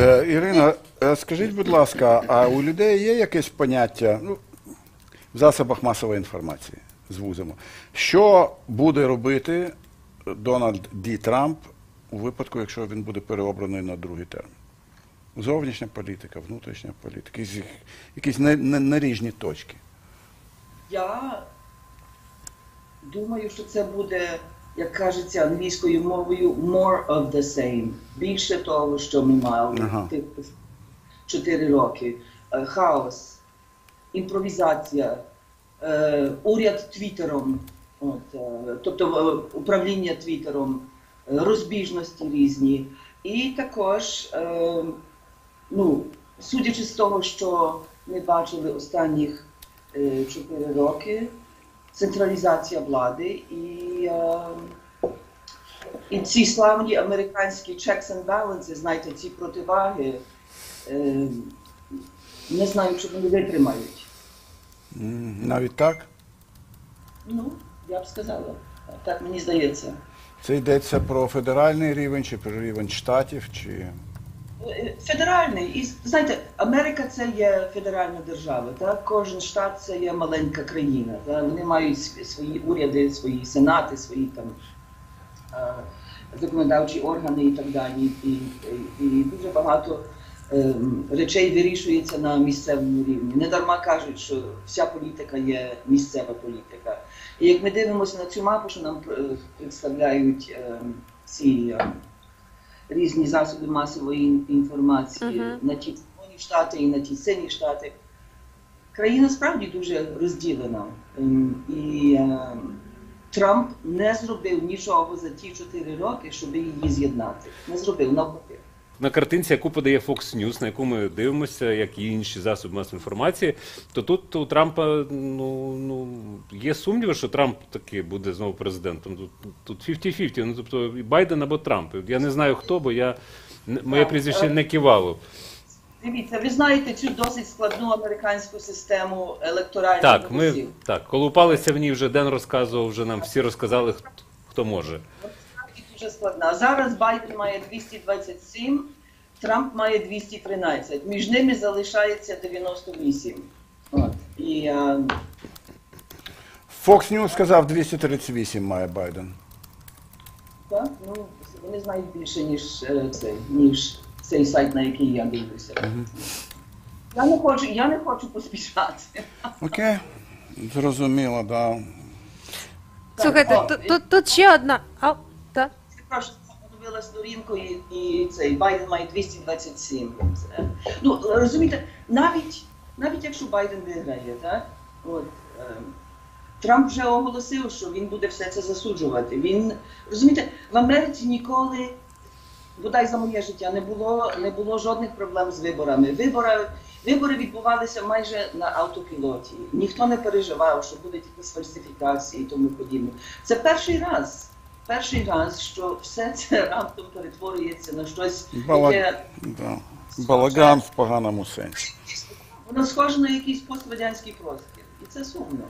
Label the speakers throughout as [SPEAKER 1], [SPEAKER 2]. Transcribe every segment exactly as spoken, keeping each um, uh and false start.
[SPEAKER 1] Е, Ірина, е, скажіть, будь ласка, а у людей є якесь поняття, ну, в засобах масової інформації, звузимо, що буде робити Дональд Ді Трамп у випадку, якщо він буде переобраний на другий термін? Зовнішня політика, внутрішня політика, якісь, якісь наріжні точки.
[SPEAKER 2] Я думаю, що це буде, як кажеться англійською мовою, more of the same. Більше того, що ми мали ага. тих чотири роки. Хаос, імпровізація, уряд твіттером, от, тобто управління твіттером, розбіжності різні. І також, ну, судячи з того, що ми бачили останніх чотири роки, централізація влади і, і ці славні американські checks and balances, знаєте, ці противаги, не знаю, чи вони витримають.
[SPEAKER 1] Навіть так?
[SPEAKER 2] Ну, я б сказала. Так мені здається.
[SPEAKER 1] Це йдеться про федеральний рівень, чи про рівень штатів, чи...
[SPEAKER 2] Федеральний. І, знаєте, Америка – це є федеральна держава, так? Кожен штат – це є маленька країна. Так? Вони мають свої уряди, свої сенати, свої там е, законодавчі органи і так далі. І, і, і дуже багато е, речей вирішується на місцевому рівні. Не дарма кажуть, що вся політика є місцева політика. І як ми дивимося на цю мапу, що нам представляють е, ці... Е, різні засоби масової інформації, uh-huh. на ті червоні штати і на ті сині штати. Країна справді дуже розділена. І е, Трамп не зробив нічого за ті чотири роки, щоб її з'єднати. Не зробив, навпаки.
[SPEAKER 3] На картинці, яку подає Fox News, на яку ми дивимося, як і інші засоби масової інформації, то тут у Трампа ну, ну, є сумніви, що Трамп таки буде знову президентом. Тут, тут п'ятдесят на п'ятдесят, ну, тобто Байден або Трамп. Я не знаю хто, бо я, моє прізвище не кивало.
[SPEAKER 2] Дивіться, ви знаєте цю досить складну американську систему електоральних
[SPEAKER 3] так,
[SPEAKER 2] голосів.
[SPEAKER 3] Ми, так, колупалися в ній, вже Ден розказував, вже нам всі розказали, хто, хто може.
[SPEAKER 2] Дуже складна. Зараз Байден має двісті двадцять сім, Трамп має двісті тринадцять. Між ними залишається дев'яносто вісім. От. І, а...
[SPEAKER 1] Fox News сказав, двісті тридцять вісім має Байден.
[SPEAKER 2] Так? Ну, вони знають більше, ніж цей, ніж цей сайт, на який я дивлюся. Uh-huh. Я не хочу, я не хочу поспішати.
[SPEAKER 1] Окей, okay. Зрозуміло, да.
[SPEAKER 4] Слухайте,
[SPEAKER 2] О,
[SPEAKER 4] тут, тут, тут ще одна... А, так.
[SPEAKER 2] Прошу, подивила сторінку і, і цей Байден має двісті двадцять сім. Ну, розумієте, навіть, навіть якщо Байден виграє, так? От, е, Трамп вже оголосив, що він буде все це засуджувати. Він, розумієте, в Америці ніколи, бодай за моє життя, не було, не було жодних проблем з виборами. Вибори, вибори відбувалися майже на автопілоті. Ніхто не переживав, що будуть якісь фальсифікації і тому подібне. Це перший раз. Перший раз, що все це раптом перетворюється на щось,
[SPEAKER 1] Балаг...
[SPEAKER 2] яке...
[SPEAKER 1] Да. Балаган в поганому сенсі.
[SPEAKER 2] Воно схоже на якийсь пострадянський простір. І це сумно.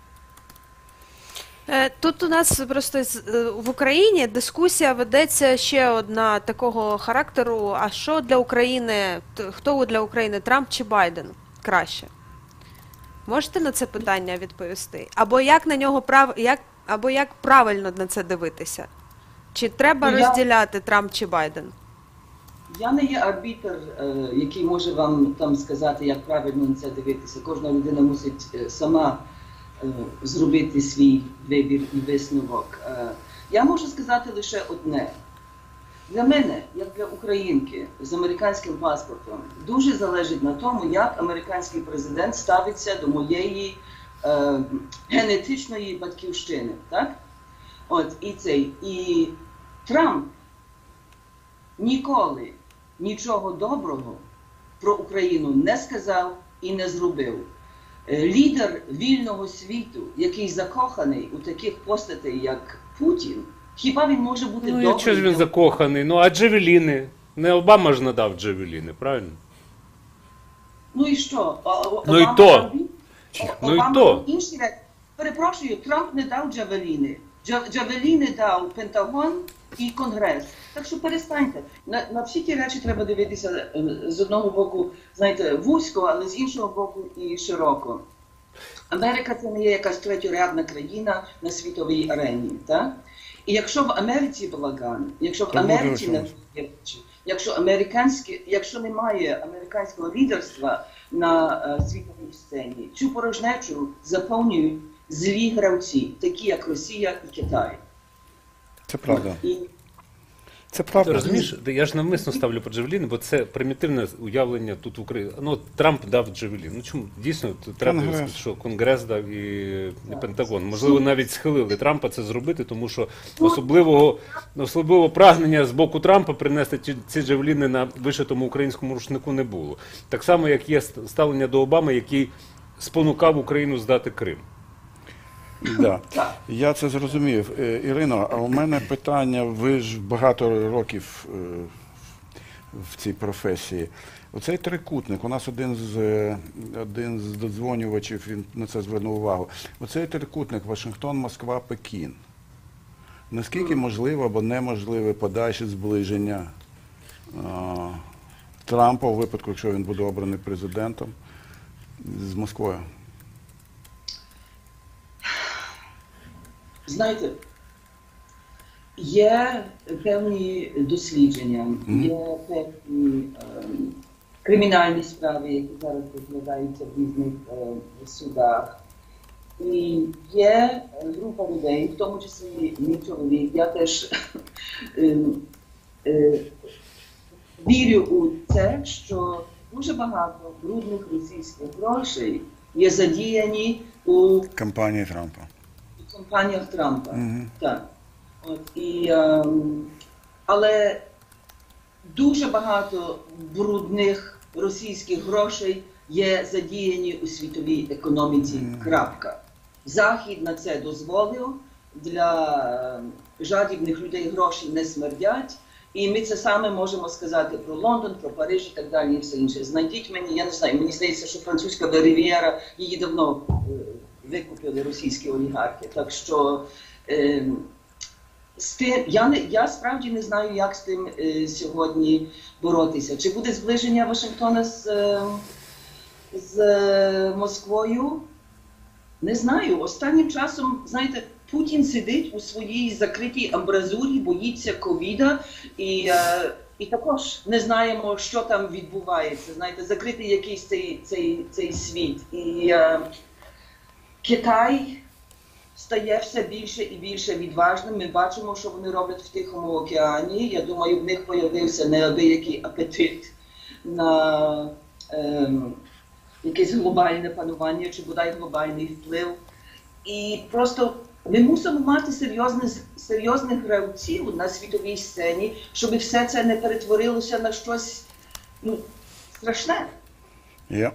[SPEAKER 4] Тут у нас просто в Україні дискусія ведеться ще одна такого характеру, а що для України, хто для України, Трамп чи Байден краще? Можете на це питання відповісти? Або як на нього прав... як Або як правильно на це дивитися? Чи треба
[SPEAKER 2] ну,
[SPEAKER 4] розділяти я... Трамп чи Байден?
[SPEAKER 2] Я не є арбітр, який може вам там сказати, як правильно на це дивитися. Кожна людина мусить сама зробити свій вибір і висновок. Я можу сказати лише одне. Для мене, як для українки з американським паспортом, дуже залежить на тому, як американський президент ставиться до моєї Е, генетичної батьківщини, так? От, і цей, і Трамп ніколи нічого доброго про Україну не сказав і не зробив. Е, лідер вільного світу, який закоханий у таких постатей, як Путін, хіба він може бути
[SPEAKER 3] ну,
[SPEAKER 2] добрим?
[SPEAKER 3] Ну, якщо ж він закоханий, ну, а джавеліни? Не Обама ж надав джавеліни, правильно?
[SPEAKER 2] Ну і що? О,
[SPEAKER 3] ну і то. Ну і то.
[SPEAKER 2] Інші речі. Перепрошую, Трамп не дав джавеліни. Джавеліни дав Пентагон і Конгрес. Так що перестаньте. На, на всі ті речі треба дивитися е, з одного боку, знаєте, вузько, але з іншого боку і широко. Америка – це не є якась третьорядна країна на світовій арені, так? І якщо в Америці балаган, якщо в
[SPEAKER 1] То буде
[SPEAKER 2] Америці не
[SPEAKER 1] чомусь.
[SPEAKER 2] якщо американське, якщо немає американського лідерства на е, світовій сцені, цю порожнечу заповнюють злі гравці, такі як Росія і Китай.
[SPEAKER 1] Це правда.
[SPEAKER 2] І
[SPEAKER 1] Це правда.
[SPEAKER 3] Розумієш, я ж навмисно ставлю по Джавеліни, бо це примітивне уявлення тут в Україні. Ну, от Трамп дав Джавелін. Ну чому? Дійсно, тут треба
[SPEAKER 1] Конгрес.
[SPEAKER 3] сказати, що Конгрес дав і, і Пентагон. Можливо, навіть схилили Трампа це зробити, тому що особливого, особливого прагнення з боку Трампа принести ці, ці Джавеліни на вишитому українському рушнику не було. Так само, як є ставлення до Обами, який спонукав Україну здати Крим.
[SPEAKER 1] Да. Я це зрозумів. Е, Ірино, а у мене питання, ви ж багато років е, в цій професії. Оцей трикутник, у нас один з, е, один з додзвонювачів, він на це звернув увагу. Оцей трикутник Вашингтон, Москва, Пекін. Наскільки можливо або неможливе подальше зближення а, Трампа у випадку, якщо він буде обраний президентом, з Москвою?
[SPEAKER 2] знаєте, є певні дослідження, є певні е, кримінальні справи, які зараз розглядаються в різних е, судах. І є група людей, в тому числі мій чоловік, я теж е, е, вірю у це, що дуже багато брудних російських грошей є задіяні у
[SPEAKER 1] Кампанії Трампа.
[SPEAKER 2] в кампаніях Трампа.
[SPEAKER 1] Мгм.
[SPEAKER 2] Так. От, і, ем, але дуже багато брудних російських грошей є задіяні у світовій економіці. Крапка. Захід на це дозволив, для ем, жадібних людей гроші не смердять. І ми це саме можемо сказати про Лондон, про Париж і так далі, і все інше. Знайдіть мені, я не знаю, мені здається, що французька Ривієра, її давно е, викупили російські олігархи. Так що е, з тим, я, не, я справді не знаю, як з тим е, сьогодні боротися. Чи буде зближення Вашингтона з, е, з е, Москвою? Не знаю. Останнім часом, знаєте, Путін сидить у своїй закритій амбразурі, боїться ковіда і, е, і також не знаємо, що там відбувається. Знаєте, закритий якийсь цей, цей, цей світ. І е, Китай стає все більше і більше відважним. Ми бачимо, що вони роблять в Тихому океані. Я думаю, в них з'явився неабиякий апетит на е, якесь глобальне панування чи бодай глобальний вплив. І просто ми мусимо мати серйозних, серйозних гравців на світовій сцені, щоб все це не перетворилося на щось ну, страшне.
[SPEAKER 1] Yeah.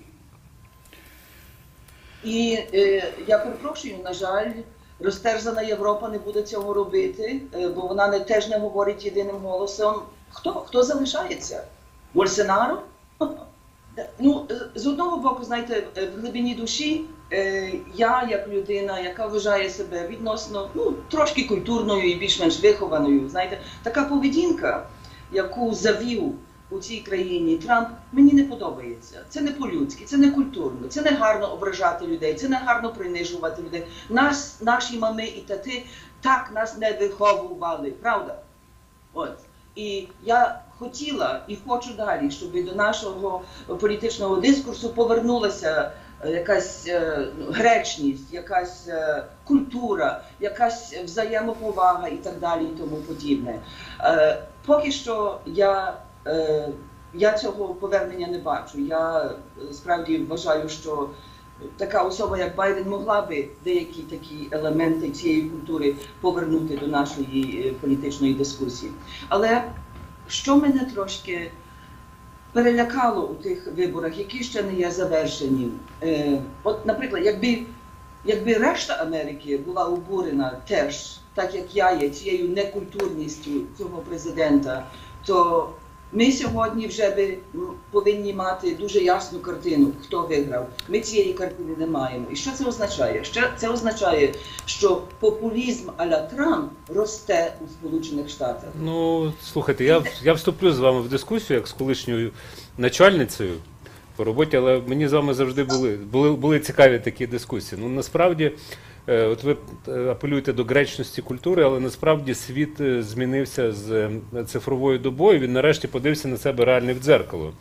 [SPEAKER 2] І е, я перепрошую, на жаль, розтерзана Європа не буде цього робити, е, бо вона не, теж не говорить єдиним голосом. Хто? Хто залишається? Больсонаро? Ну, з одного боку, знаєте, в глибині душі е, я, як людина, яка вважає себе відносно, ну, трошки культурною і більш-менш вихованою, знаєте, така поведінка, яку завів у цій країні Трамп, мені не подобається. Це не по-людськи, це не культурно, це не гарно ображати людей, це не гарно принижувати людей. Нас, наші мами і тати так нас не виховували, правда? От. І я хотіла і хочу далі, щоб до нашого політичного дискурсу повернулася якась е, гречність, якась е, культура, якась взаємоповага і так далі і тому подібне. Е, поки що я, е, я цього повернення не бачу. Я е, справді вважаю, що така особа, як Байден, могла би деякі такі елементи цієї культури повернути до нашої е, політичної дискусії. Але що мене трошки перелякало у тих виборах, які ще не є завершені. Е, от, наприклад, якби, якби решта Америки була обурена теж, так як я є, цією некультурністю цього президента, то Ми сьогодні вже би м, повинні мати дуже ясну картину, хто виграв. Ми цієї картини не маємо. І що це означає? Що це означає, що популізм а-ля Трамп росте у Сполучених Штатах.
[SPEAKER 3] Ну, слухайте, я, я вступлю з вами в дискусію, як з колишньою начальницею по роботі, але мені з вами завжди були, були, були цікаві такі дискусії. Ну, насправді, е, от ви е, апелюєте до гречності культури, але насправді світ е, змінився з е, цифровою добою, він нарешті подивився на себе реально в дзеркало.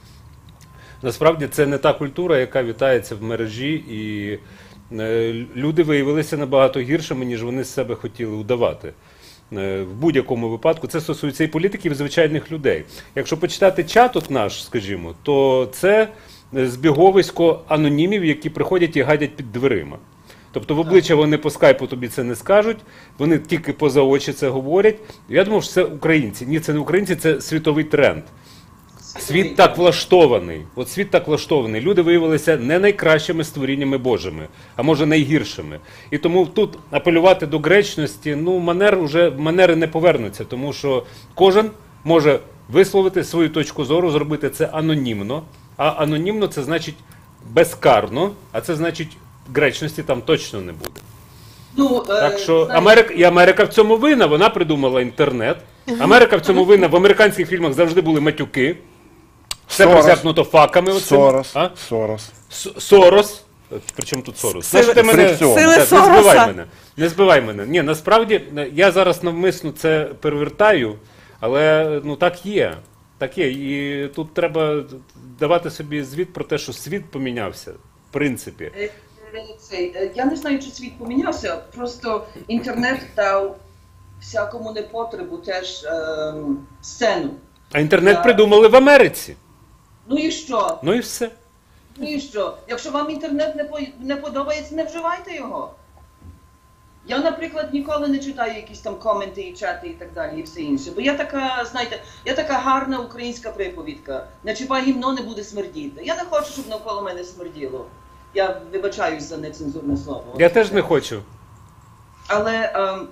[SPEAKER 3] Насправді це не та культура, яка вітається в мережі, і е, люди виявилися набагато гіршими, ніж вони з себе хотіли удавати. Е, В будь-якому випадку це стосується і політиків, і звичайних людей. Якщо почитати чат от наш, скажімо, то це збіговисько анонімів, які приходять і гадять під дверима. Тобто в обличчя вони по скайпу тобі це не скажуть, вони тільки поза очі це говорять. Я думав, що це українці. Ні, це не українці, це світовий тренд. Світ так влаштований. От світ так влаштований. Люди виявилися не найкращими створіннями Божими, а може найгіршими. І тому тут апелювати до гречності, ну, манер уже, манери не повернуться, тому що кожен може висловити свою точку зору, зробити це анонімно. А анонімно це значить безкарно, а це значить гречності там точно не буде.
[SPEAKER 2] Ну, е,
[SPEAKER 3] Так що
[SPEAKER 2] знаєте,
[SPEAKER 3] Америка, і Америка в цьому винна, вона придумала інтернет. Америка в цьому винна, в американських фільмах завжди були матюки. Все
[SPEAKER 1] Сорос.
[SPEAKER 3] просякнуто факами. оцими.
[SPEAKER 1] Сорос.
[SPEAKER 3] А?
[SPEAKER 1] Сорос.
[SPEAKER 3] С- Сорос. Причому тут Сорос?
[SPEAKER 4] Сили-
[SPEAKER 3] Знаєш, ти мене...
[SPEAKER 1] при цьому.
[SPEAKER 4] Сили
[SPEAKER 3] Так, не
[SPEAKER 4] Сороса.
[SPEAKER 3] збивай мене. Не збивай мене. Ні, насправді, я зараз навмисно це перевертаю, але ну так є. Так є. І тут треба давати собі звіт про те, що світ помінявся, в принципі.
[SPEAKER 2] е, е, цей, е, я не знаю, чи світ помінявся, просто інтернет дав всякому непотребу теж е, сцену.
[SPEAKER 3] А інтернет
[SPEAKER 2] Так.
[SPEAKER 3] придумали в Америці.
[SPEAKER 2] Ну і що?
[SPEAKER 3] Ну і все.
[SPEAKER 2] Ну і що? Якщо вам інтернет не, по, не подобається, не вживайте його. Я, наприклад, ніколи не читаю якісь там коменти і чати і так далі, і все інше. Бо я така, знаєте, я така гарна українська приповідка. Не чіпай гімно, не буде смердіти. Я не хочу, щоб навколо мене смерділо. Я вибачаюсь за нецензурне слово.
[SPEAKER 3] Я теж не хочу.
[SPEAKER 2] Але ем,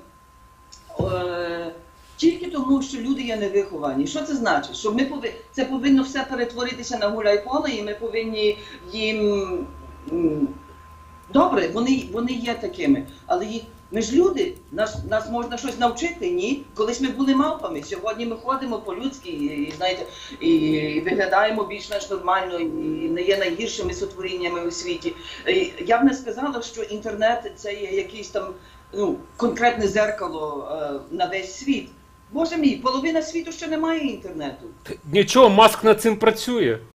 [SPEAKER 2] е, тільки тому, що люди є невиховані. Що це значить? Що ми пови... це повинно все перетворитися на гуляй-поле, і ми повинні їм... м, Добре, вони, вони є такими, але їх... ми ж люди, нас, нас можна щось навчити, ні? Колись ми були мавпами, сьогодні ми ходимо по-людськи і, і, знаєте, і, і виглядаємо більш-менш нормально, і не є найгіршими сотворіннями у світі. І я б не сказала, що інтернет це є якийсь там ну, конкретне зеркало е, на весь світ. Боже мій, половина світу ще не має інтернету.
[SPEAKER 3] Нічого, Маск над цим працює.